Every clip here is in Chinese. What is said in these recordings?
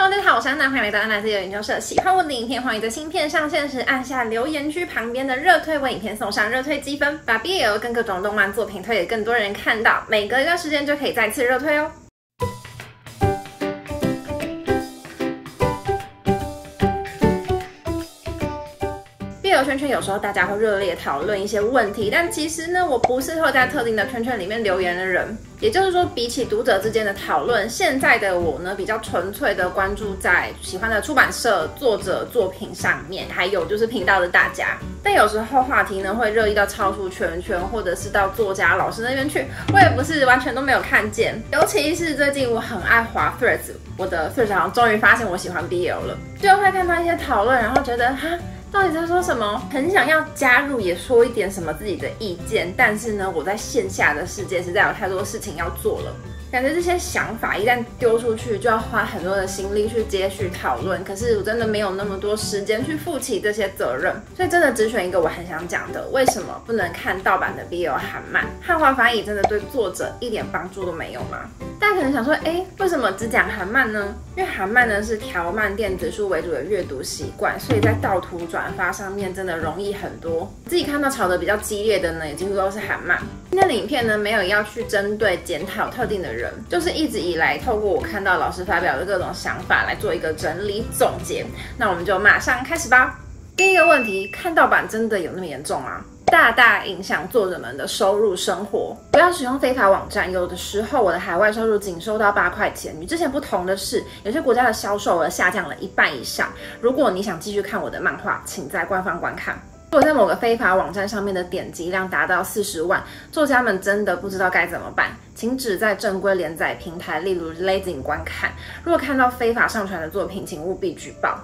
Hello， 大家好，我是安娜，欢迎来到安娜自由研究社。喜欢我的影片，欢迎在新片上线时按下留言区旁边的热推，为影片送上热推积分，把 BL 跟各种动漫作品推给更多人看到。每隔一段时间就可以再次热推哦。BL 圈圈有时候大家会热烈讨论一些问题，但其实呢，我不是会在特定的圈圈里面留言的人。也就是说，比起读者之间的讨论，现在的我呢，比较纯粹的关注在喜欢的出版社、作者、作品上面，还有就是频道的大家。但有时候话题呢会热议到超出圈圈，或者是到作家、老师那边去，我也不是完全都没有看见。尤其是最近我很爱滑 Threads， 我的 Threads 好像终于发现我喜欢 BL 了，就会看到一些讨论，然后觉得哈。到底在说什么？很想要加入，也说一点什么自己的意见，但是呢，我在线下的世界实在有太多事情要做了。感觉这些想法一旦丢出去，就要花很多的心力去接续讨论。可是我真的没有那么多时间去负起这些责任，所以真的只选一个我很想讲的：为什么不能看盗版的 BL 韩漫？汉化翻译真的对作者一点帮助都没有吗？大家可能想说，为什么只讲韩漫呢？因为韩漫呢是条漫电子书为主的阅读习惯，所以在盗图转发上面真的容易很多。自己看到吵得比较激烈的呢，也几乎都是韩漫。今天的影片呢，没有要去针对检讨特定的人，就是一直以来透过我看到老师发表的各种想法来做一个整理总结。那我们就马上开始吧。第一个问题，看盗版真的有那么严重吗？大大影响作者们的收入生活。不要使用非法网站，有的时候我的海外收入仅收到8块钱。与之前不同的是，有些国家的销售额下降了1半以上。如果你想继续看我的漫画，请在官方观看。如果在某个非法网站上面的点击量达到40万，作家们真的不知道该怎么办，请只在正规连载平台，例如 Lazing 观看。如果看到非法上传的作品，请务必举报。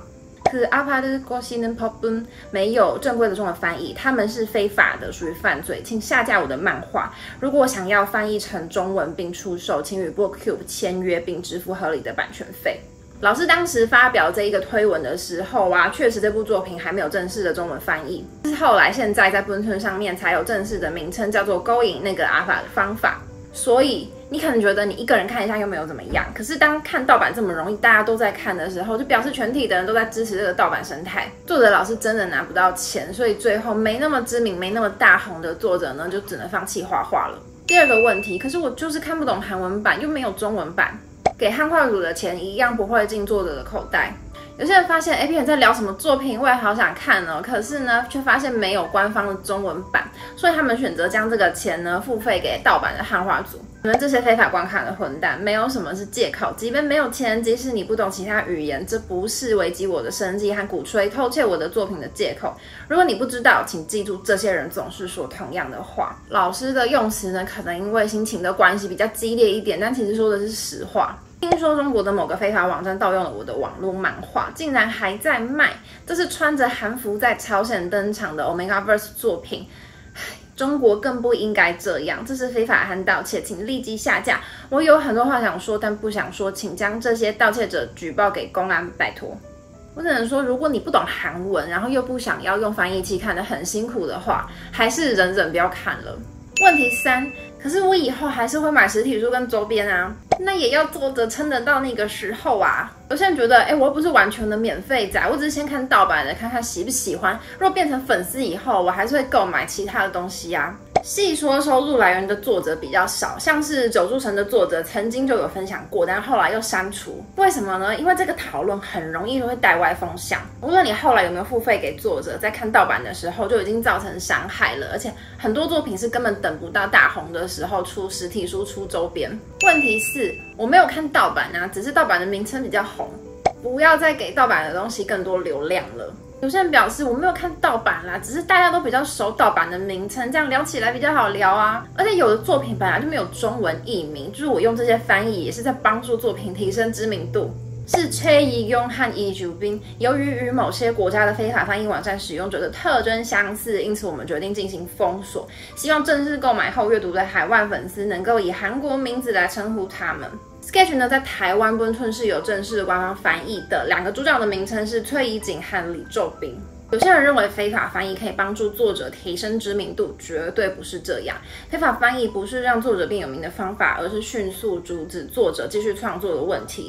没有正规的中文翻译，他们是非法的，属于犯罪，请下架我的漫画。如果想要翻译成中文并出售，请与 BookCube 签约并支付合理的版权费。老师当时发表这一个推文的时候啊，确实这部作品还没有正式的中文翻译，是后来现在在 Boomtoon 上面才有正式的名称，叫做勾引那个阿法的方法。所以你可能觉得你一个人看一下又没有怎么样，可是当看盗版这么容易，大家都在看的时候，就表示全体的人都在支持这个盗版生态。作者老师真的拿不到钱，所以最后没那么知名、没那么大红的作者呢，就只能放弃画画了。第二个问题，可是我就是看不懂韩文版，又没有中文版，给汉化组的钱一样不会进作者的口袋。有些人发现 A 片在聊什么作品，我也好想看哦，可是呢，却发现没有官方的中文版，所以他们选择将这个钱呢付费给盗版的汉化组。你们这些非法观看的混蛋，没有什么是借口，即便没有钱，即使你不懂其他语言，这不是危及我的生计和鼓吹偷窃我的作品的借口。如果你不知道，请记住，这些人总是说同样的话。老师的用词呢，可能因为心情的关系比较激烈一点，但其实说的是实话。听说中国的某个非法网站盗用了我的网络漫画，竟然还在卖。这是穿着韩服在朝鲜登场的 Omegaverse 作品。中国更不应该这样，这是非法和盗窃，请立即下架。我有很多话想说，但不想说，请将这些盗窃者举报给公安，拜托。我只能说，如果你不懂韩文，然后又不想要用翻译器看得很辛苦的话，还是忍忍不要看了。问题3，可是我以后还是会买实体书跟周边啊，那也要作者撑得到那个时候啊。有些人觉得，我又不是完全的免费仔，我只是先看盗版的，看看喜不喜欢。如果变成粉丝以后，我还是会购买其他的东西啊。细说收入来源的作者比较少，像是九柱神的作者曾经就有分享过，但后来又删除。为什么呢？因为这个讨论很容易就会带歪风向。无论你后来有没有付费给作者，在看盗版的时候就已经造成伤害了，而且很多作品是根本等不到大红的时候出实体书、出周边。问题4，我没有看盗版啊，只是盗版的名称比较红，不要再给盗版的东西更多流量了。有些人表示我没有看盗版啦，只是大家都比较熟盗版的名称，这样聊起来比较好聊啊。而且有的作品本来就没有中文译名，就是我用这些翻译也是在帮助作品提升知名度。是崔宜庸和伊주빈，由于与某些国家的非法翻译网站使用者的特征相似，因此我们决定进行封锁。希望正式购买后阅读的海外粉丝能够以韩国名字来称呼他们。Sketch 呢，在台湾 Boomtoon 是有正式的官方翻译的，2个主角的名称是崔怡景和李宙彬。有些人认为非法翻译可以帮助作者提升知名度，绝对不是这样。非法翻译不是让作者变有名的方法，而是迅速阻止作者继续创作的问题。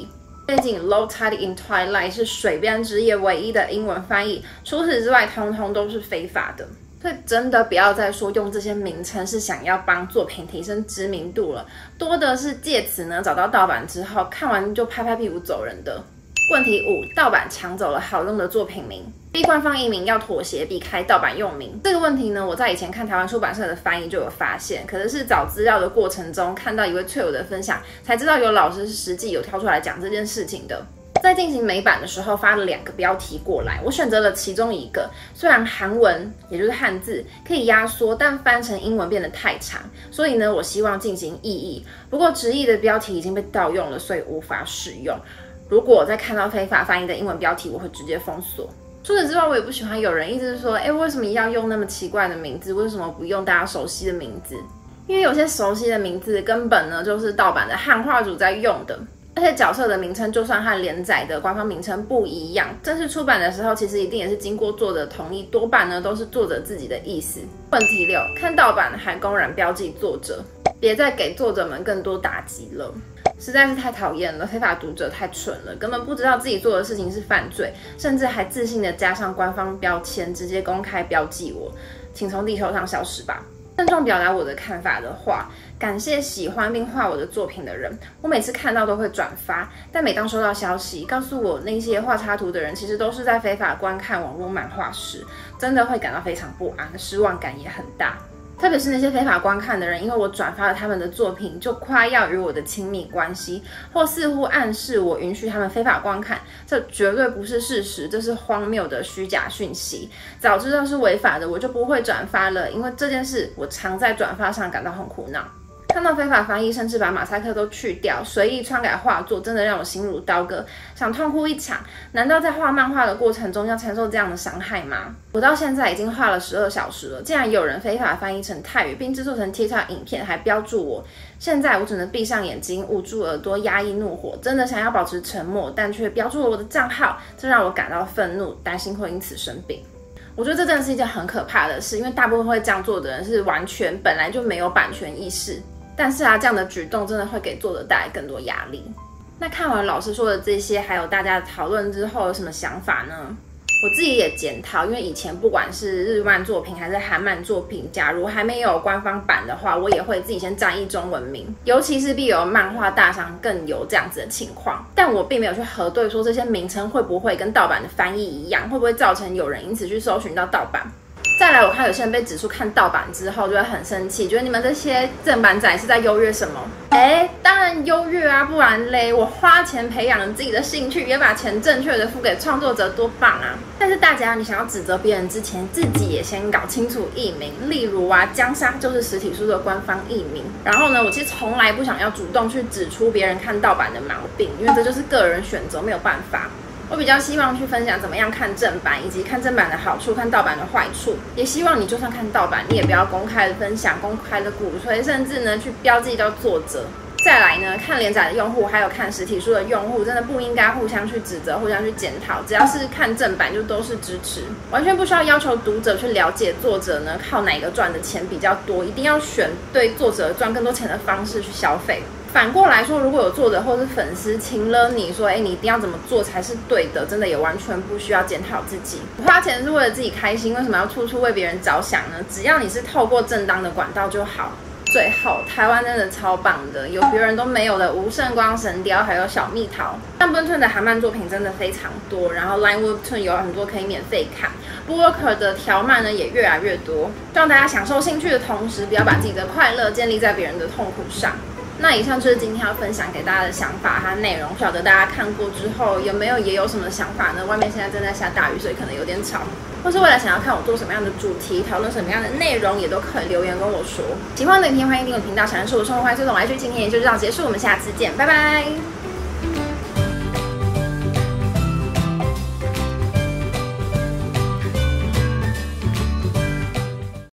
背景 Low Tide in Twilight 是水边之夜唯一的英文翻译，除此之外，通通都是非法的。所以真的不要再说用这些名称是想要帮作品提升知名度了，多的是借此呢找到盗版之后看完就拍拍屁股走人的。问题5，盗版抢走了好用的作品名，逼官方译名要妥协避开盗版用名。这个问题呢，我在以前看台湾出版社的翻译就有发现，可是找资料的过程中看到一位翠友的分享，才知道有老师是实际有挑出来讲这件事情的。在进行美版的时候发了2个标题过来，我选择了其中一个。虽然韩文也就是汉字可以压缩，但翻成英文变得太长，所以呢，我希望进行意译。不过直译的标题已经被盗用了，所以无法使用。如果我再看到非法翻译的英文标题，我会直接封锁。除此之外，我也不喜欢有人一直说，为什么要用那么奇怪的名字？为什么不用大家熟悉的名字？因为有些熟悉的名字根本呢就是盗版的汉化组在用的。而且角色的名称就算和连载的官方名称不一样，正式出版的时候其实一定也是经过作者同意，多半呢都是作者自己的意思。问题6，看盗版还公然标记作者，别再给作者们更多打击了，实在是太讨厌了。非法读者太蠢了，根本不知道自己做的事情是犯罪，甚至还自信的加上官方标签，直接公开标记我，请从地球上消失吧。郑重表达我的看法的话，感谢喜欢并画我的作品的人，我每次看到都会转发，但每当收到消息告诉我那些画插图的人其实都是在非法观看网络漫画时，真的会感到非常不安，失望感也很大。特别是那些非法观看的人，因为我转发了他们的作品，就夸耀与我的亲密关系，或似乎暗示我允许他们非法观看，这绝对不是事实，这是荒谬的虚假讯息。早知道是违法的，我就不会转发了，因为这件事我常在转发上感到很苦恼。看到非法翻译，甚至把马赛克都去掉，随意篡改画作，真的让我心如刀割，想痛哭一场。难道在画漫画的过程中要承受这样的伤害吗？我到现在已经画了12小时了，竟然有人非法翻译成泰语，并制作成TikTok影片，还标注我。现在我只能闭上眼睛，捂住耳朵，压抑怒火，真的想要保持沉默，但却标注了我的账号，这让我感到愤怒，担心会因此生病。我觉得这真的是一件很可怕的事，因为大部分会这样做的人是完全本来就没有版权意识。但是这样的举动真的会给作者带来更多压力。那看完老师说的这些，还有大家的讨论之后，有什么想法呢？我自己也检讨，因为以前不管是日漫作品还是韩漫作品，假如还没有官方版的话，我也会自己先占译中文名，尤其是必有漫画大赏更有这样子的情况。但我并没有去核对说这些名称会不会跟盗版的翻译一样，会不会造成有人因此去搜寻到盗版。再来，我看有些人被指出看盗版之后就会很生气，觉得你们这些正版仔是在优越什么？当然优越啊，不然嘞，我花钱培养了自己的兴趣，也把钱正确的付给创作者，多棒啊！但是大家，你想要指责别人之前，自己也先搞清楚译名。例如江沙就是实体书的官方译名。然后呢，我其实从来不想要主动去指出别人看盗版的毛病，因为这就是个人选择，没有办法。我比较希望去分享怎么样看正版，以及看正版的好处，看盗版的坏处。也希望你就算看盗版，你也不要公开的分享、公开的鼓吹，甚至呢去标记到作者。再来呢，看连载的用户还有看实体书的用户，真的不应该互相去指责、互相去检讨。只要是看正版，就都是支持，完全不需要要求读者去了解作者呢靠哪个赚的钱比较多，一定要选对作者赚更多钱的方式去消费。反过来说，如果有作者或是粉丝请了你说，你一定要怎么做才是对的，真的也完全不需要检讨自己。花钱是为了自己开心，为什么要处处为别人着想呢？只要你是透过正当的管道就好。最后，台湾真的超棒的，有别人都没有的无圣光、神雕，还有小蜜桃。但Webtoon的韩漫作品真的非常多，然后 Line Webtoon 有很多可以免费看，Booker 的条漫呢也越来越多。希望大家享受兴趣的同时，不要把自己的快乐建立在别人的痛苦上。那以上就是今天要分享给大家的想法和内容，不晓得大家看过之后也有什么想法呢？外面现在正在下大雨，所以可能有点吵。或是未来想要看我做什么样的主题，讨论什么样的内容，也都可以留言跟我说。喜欢的影片欢迎订阅频道，想认识我的生活，欢迎追踪我IG。今天也就这样结束，我们下次见，拜拜。